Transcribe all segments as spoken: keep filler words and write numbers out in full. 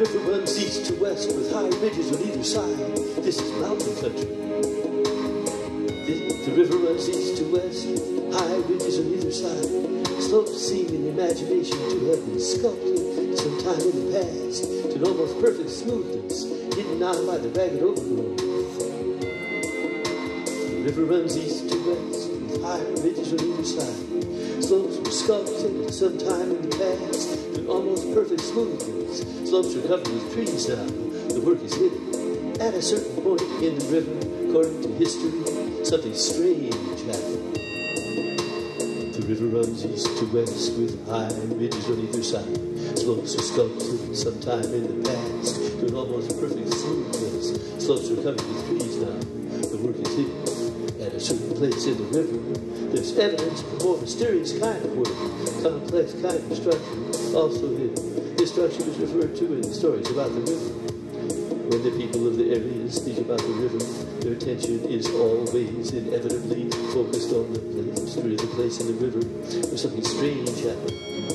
river runs east to west with high ridges on either side. This is mountain country. The, the river runs east to west with high ridges on either side. Slopes seem in imagination to have been sculpted sometime in the past to an almost perfect smoothness, hidden now by the ragged overgrowth. The river runs east to west with high ridges on either side. Slopes were sculpted at some time in the past to an almost perfect smoothness. Slopes are covered with trees now. The work is hidden. At a certain point in the river, according to history, something strange happened. The river runs east to west with high ridges on either side. Slopes are sculpted sometime in the past to an almost perfect smoothness. Slopes are covered with trees now. The work is hidden. At a certain place in the river, there's evidence of a more mysterious kind of work, complex kind of structure, also hidden. This structure is referred to in the stories about the river. When the people of the area speak about the river, their attention is always inevitably focused on the mystery of the place in the river where something strange happened.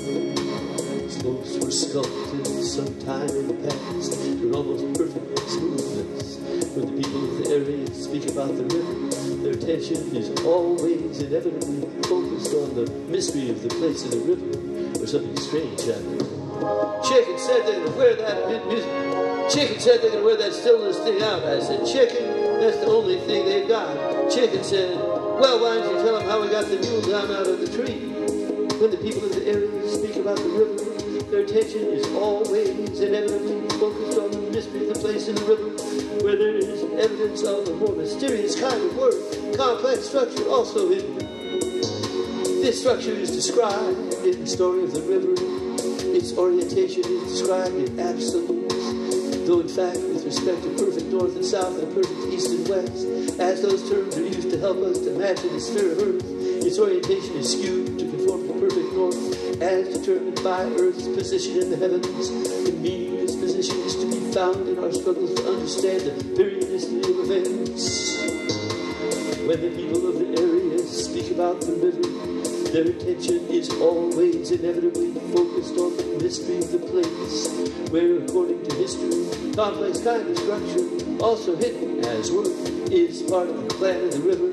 Slopes were sculpted sometime in the past to an almost perfect smoothness. When the people of the area speak about the river, their attention is always inevitably focused on the mystery of the place in the river where something strange happened. Chicken said they're going to wear that music. Chicken said they're going to wear that stillness thing out. I said, Chicken, that's the only thing they've got. Chicken said, well, why don't you tell them how we got the mule down out of the tree? When the people of the area speak about the river, their attention is always inevitably focused on the mystery of the place in the river where there is evidence of a more mysterious kind of work, complex structure also hidden. This structure is described in the story of the river. Its orientation is described in absolutes, though in fact with respect to perfect north and south and perfect east and west, as those terms are used to help us to imagine the sphere of Earth, its orientation is skewed to conform to perfect north as determined by Earth's position in the heavens. The meaning of its position is to be found in our struggles to understand the periodicity of events. When the people of the area speak about the river, their attention is always inevitably focused on the mystery of the place, where, according to history, complex kind of structure, also hidden as work, is part of the plan of the river.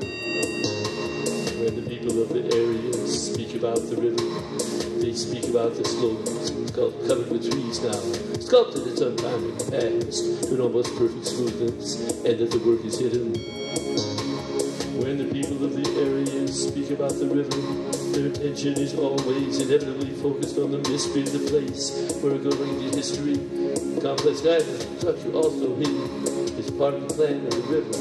When the people of the area speak about the river, they speak about the slopes covered with trees now, sculpted at some time in the past to an almost perfect smoothness, and that the work is hidden. When the people of the area speak about the river, their attention is always inevitably focused on the mystery of the place, where, according to history, complex kind of structure also hidden is part of the plan of the river.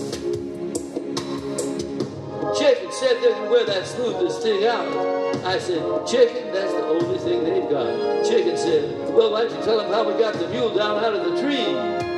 Chicken said they can wear that smoothness thing out. I said, Chicken, that's the only thing they've got. Chicken said, well, why don't you tell them how we got the mule down out of the tree?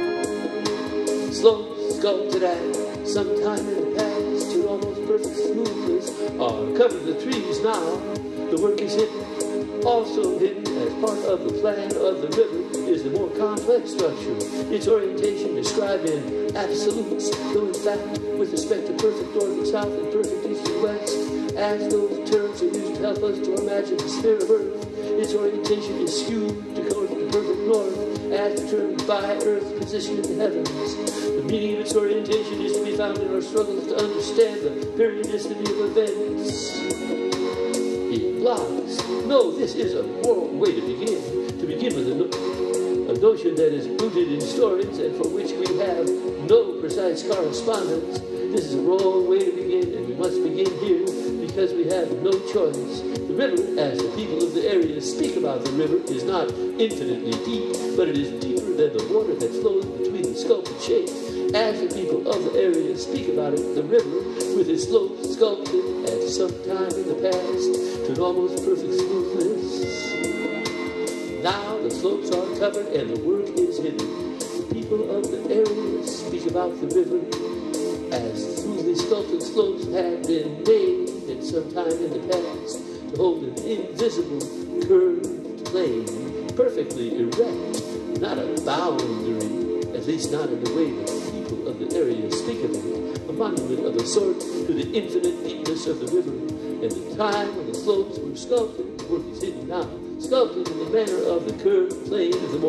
Slopes sculpted at some time in the past to almost perfect smoothness are covered with trees now. The work is hidden. Also hidden as part of the plan of the river is the more complex structure. Its orientation described in absolutes, though in fact with respect to perfect north and south and perfect east and west, as those terms are used to help us to imagine the sphere of Earth. Its orientation is skewed to go to the perfect north, as determined by Earth's position in the heavens. The meaning of its orientation is to be found in our struggles to understand the periodicity of events. It blocks. No, this is a wrong way to begin. To begin with a, no a notion that is rooted in stories and for which we have no precise correspondence. This is a wrong way to begin, and we must begin here because we have no choice. The river, as the people of the area speak about the river, is not infinitely deep, but it is deeper than the water that flows between the sculpted shapes. As the people of the area speak about it, the river, with its slopes sculpted at some time in the past to an almost perfect smoothness. Now the slopes are covered and the work is hidden. The people of the area speak about the river as smoothly sculpted slopes have been made at some time in the past to hold an invisible curved plane, perfectly erect, not a boundary, at least not in the way that the people of the area speak of it, a monument of a sort to the infinite deepness of the river, and the time when the slopes were sculpted, the work is hidden now, sculpted in the manner of the curved plane of the more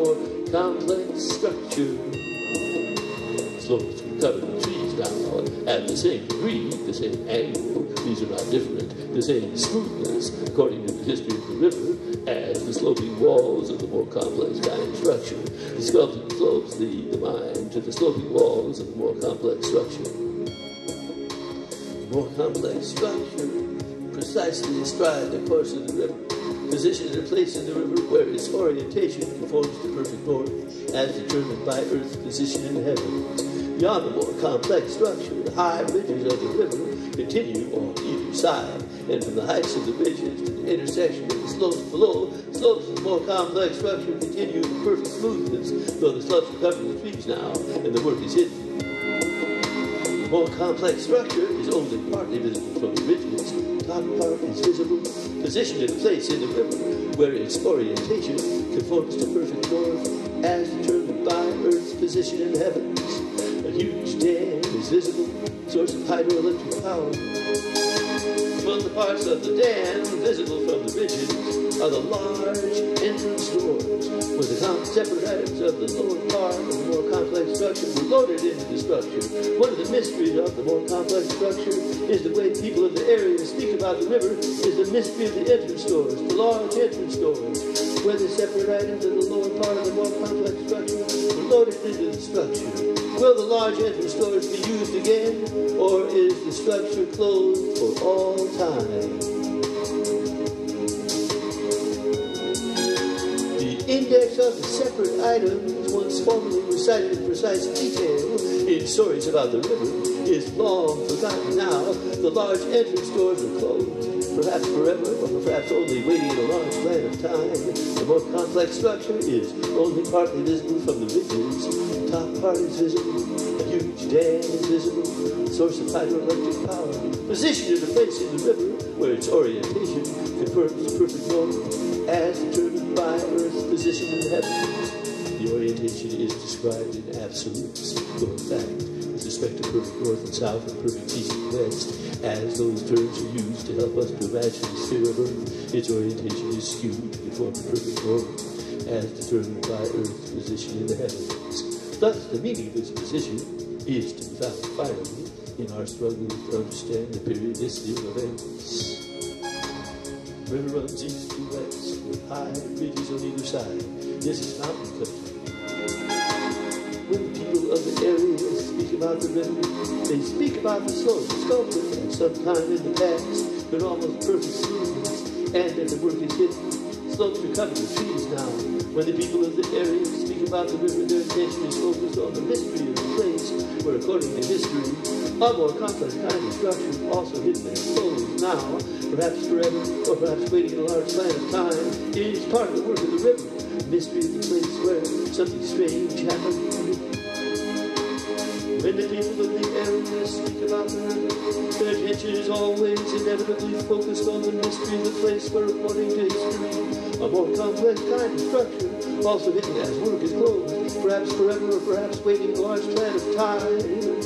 complex structure. Slopes are covered in trees now at the same degree, the same angle. These are not different. The same smoothness, according to the history of the river, as the sloping walls of the more complex kind of structure. The sculpted slopes lead the mind to the sloping walls of the more complex structure. The more complex structure precisely astride the course of the river, positioned in a place in the river where its orientation conforms to perfect north, as determined by Earth's position in the heavens. Beyond the more complex structure, the high ridges of the river continue on either side, and from the heights of the ridges to the intersection of the slopes below, slopes of the more complex structure continue in perfect smoothness, though the slopes are covered with trees now, and the work is hidden. The more complex structure is only partly visible from the ridges. The top part is visible, positioned in a place in the river where its orientation conforms to perfect north, as determined by Earth's position in the heavens. A huge dam is visible, source of hydroelectric power. Among the parts of the dam visible from the ridges are the large entrance doors, where the separate items of the lower part of the more complex structure were loaded into the structure. One of the mysteries of the more complex structure is the way people of the area speak about the river is the mystery of the entrance doors, the large entrance doors, where the separate items of the lower part of the more complex structure were loaded into the structure. Will the large entrance doors be used again, or is the structure closed for all time? The index of the separate items, once formerly recited in precise detail in stories about the river, is long forgotten now. The large entrance doors are closed, perhaps forever, or perhaps only waiting in a long span of time. The more complex structure is only partly visible from the ridges. The top part is visible, a huge dam is visible, a source of hydroelectric power, positioned in a place in the river where its orientation confirms perfect north, as determined by Earth's position in the heavens. The orientation is described in absolutes, though in fact, with respect to perfect north and south and perfect east and west, as those terms are used to help us to imagine the sphere of Earth, its orientation is skewed to conform to perfect north, as determined by Earth's position in the heavens. Thus, the meaning of this position is to be found finally in our struggle to understand the periodicity of events. The river runs east to west with high ridges on either side. This is mountain country. When the people of the area speak about the river, they speak about the slopes sculpted at some time in the past, but almost perfect smoothness, and that the work is hidden. Slopes are covered with trees now. When the people of the area speak about the river, their attention is focused on the mystery of the place, where according to history, a more complex kind of structure, also hidden and closed now, perhaps forever, or perhaps waiting a large span of time, is part of the work of the river. The mystery of the place where something strange happened. When the people of the area speak about the river, their attention is always inevitably focused on the mystery of the place where, according to history, a more complex kind of structure, also hidden as work is closed, perhaps forever or perhaps waiting a large span of time.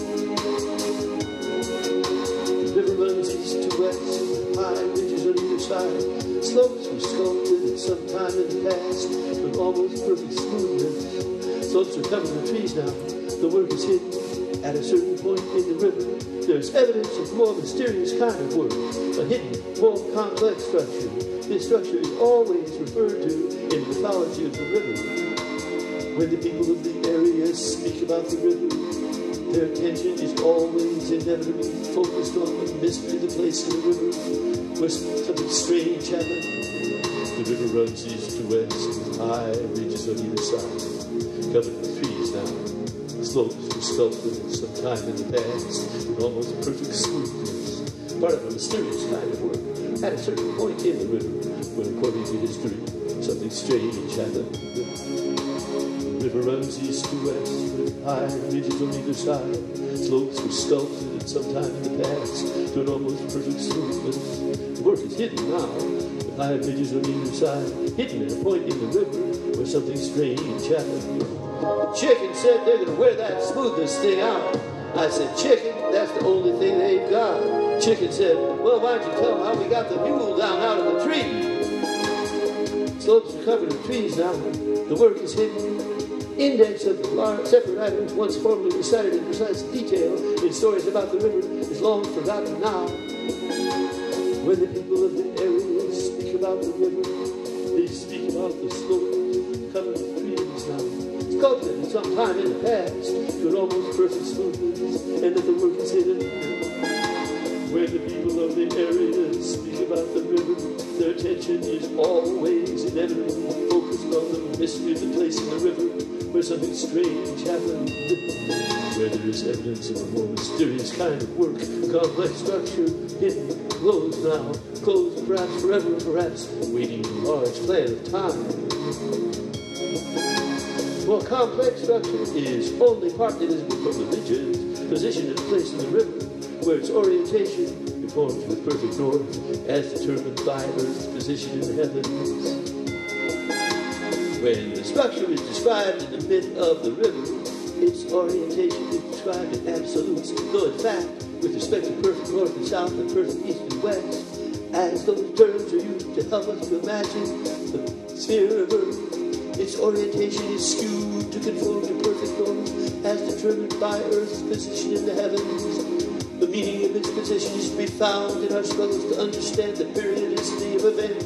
The river runs east to west, high ridges on either side. Slopes were sculpted at some time in the past with almost perfect smoothness. Slopes are covered with trees now. The work is hidden. At a certain point in the river, there's evidence of more mysterious kind of work, a hidden, more complex structure. This structure is always referred to in the mythology of the river. When the people of the area speak about the river, their attention is always inevitably focused on the mystery of the place in the river, where something strange happened. The river runs east to west with high ridges on either side, covered with trees now. The slopes were sculpted at some time in the past with almost perfect smoothness, part of a mysterious kind of work. At a certain point in the river, where according to history, something strange happened. The river runs east to west with high ridges on either side. Slopes were sculpted at some time in the past to an almost perfect smoothness. The work is hidden now, with high ridges on either side, hidden at a point in the river where something strange happened. Chicken said they're going to wear that smoothness thing out. I said, chicken, that's the only thing they've got. Chicken said, well, why don't you tell them how we got the mule down out of the tree? Slopes are covered with trees now. The work is hidden. index of large separate items once formerly recited in precise detail in stories about the river is long forgotten now. When the people of the area speak about the river, they speak about the slope covered with trees now, sculpted sometime in the past to an almost perfect smoothness, and that the work is hidden. When the people of the area speak about the river, their attention is always inevitably focused on the mystery of the place in the river where something strange happened, where there is evidence of a more mysterious kind of work, complex structure, hidden, closed now, closed perhaps forever, perhaps waiting a large plan of time. Well, complex structure is only partly visible from the ridges, positioned in a place in the river, where its orientation conforms with perfect north, as determined by Earth's position in the heavens. When the structure is described in the myth of the river, its orientation is described in absolutes, though in fact, with respect to perfect north and south and perfect east and west, as those terms are used to help us to imagine the sphere of Earth, its orientation is skewed to conform to perfect north, as determined by Earth's position in the heavens. The meaning of its position is to be found in our struggles to understand the periodicity of events.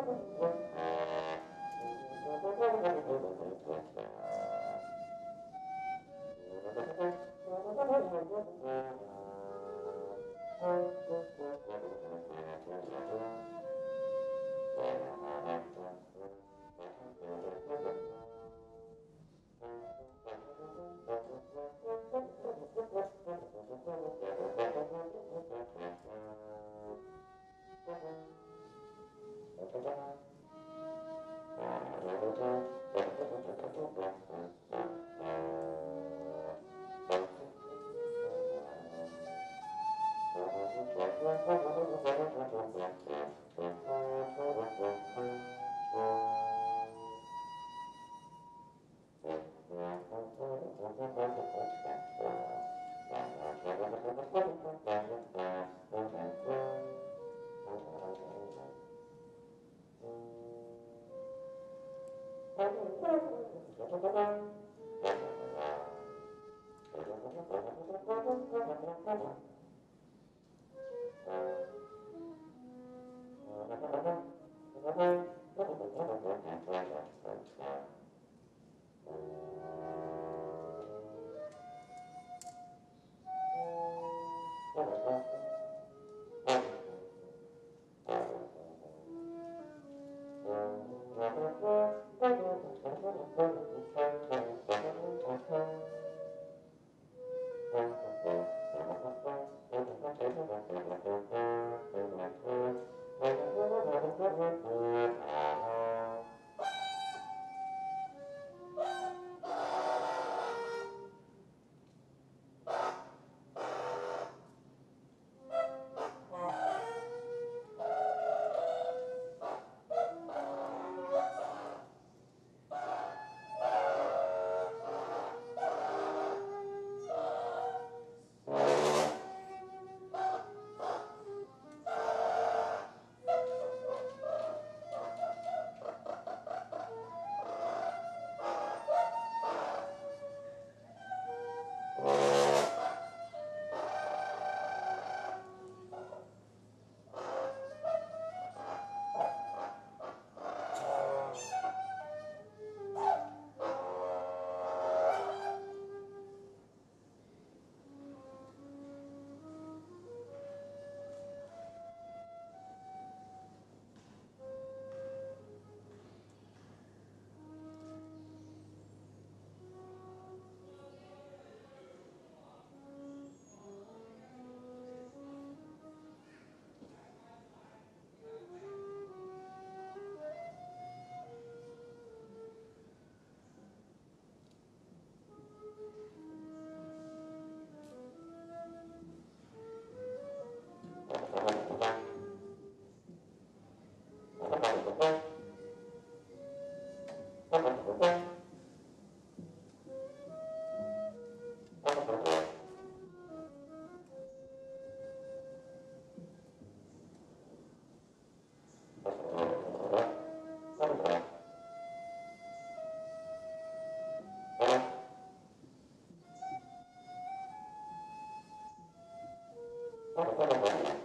Thank you.